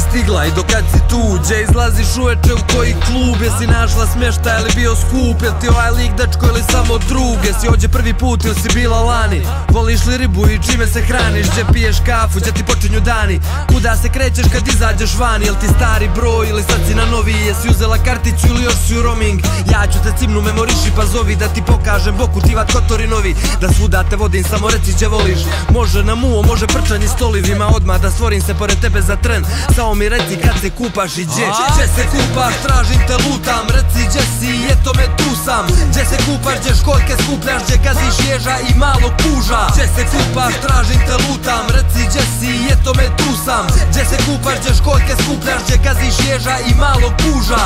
stigla i dokad si tu? Gdje izlaziš uveče, u koji klub? Jesi našla smještaj ili bio skup? Jel ti ovaj lik dečko ili samo drug? Jesi ovdje prvi put ili si bila lani? Voliš li ribu i čime se hraniš? Gdje piješ kafu, gdje ti počinju dani? Kuda se krećeš kad izađeš vani? Jel ti stari broj ili sad si na novi? Jesi uzela karticu ili još si u roaming? Ja ću te cimnu, memoriši pa zovi, da ti pokažem boku tivat kotori novi. Da svuda te vodim, samo reci gdje voliš. Može na muo, može prčanje stolivima, odmah da stvorim se pored tebe za tren. Samo mi reci kad se kupaš i gdje? Gdje se kupaš, tražim te, lutam. Reci gdje si, eto me tu sam. Gdje se kupaš, gdje školjke skupljaš, gdje gaziš ježa i malog puža. Gdje se kupaš, tražim te, lutam. Reci gdje si, eto me tu sam. Gdje se kupaš, gdje školjke skupljaš, gdje gaziš ježa i malog puža.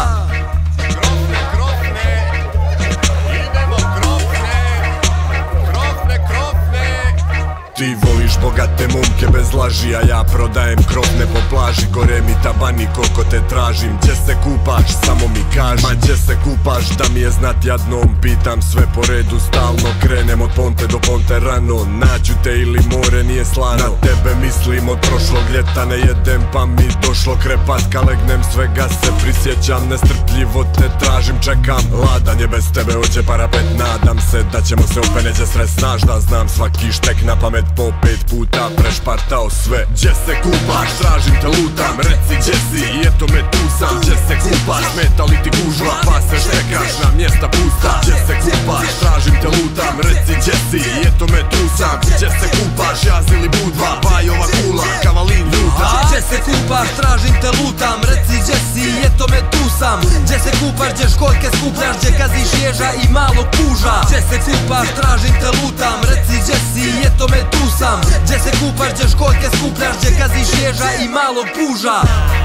Ti voliš bogate momke bez laži, a ja prodajem krofne po plaži. Gore mi tabani koliko te tražim. Gdje se kupaš, samo mi kaži. Ma gdje se kupaš, da mi je znat jadnom. Pitam sve po redu stalno. Krenem od ponte do ponte rano. Nađu te ili more nije slano. Na tebe mislim od prošlog ljeta. Ne jedem pa mi došlo krepatka. Legnem svega se prisjećam. Nestrpljivo te tražim, čekam. Ladan je bez tebe ođe parapet. Nadam se da ćemo se opet neće stres. Znaš da znam svaki štek na pamet. Po 5 puta prešpartao sve. Gdje se kupaš, tražim te, lutam. Reci gdje si i eto me tu sam. Gdje se kupaš, smeta li ti gužva, pa se štekaš na mjesta pusta. Gdje se kupaš, tražim te, lutam. Reci gdje si i eto me tu sam. Gdje se kupaš, jaz ili budva, bajova kula, kavalin ljuta. Gdje se kupaš, tražim te, lutam. Reci gdje si i eto me tu sam. Gdje se kupaš, gdje školjke skupljaš, gdje gaziš ježa i malog puža. Gdje se kupaš, tražim te, lutam. Reci gdje si i eto me tu sam. Gdje se kupaš, gdje školjke skupljaš, gdje gaziš ježa i malog puža.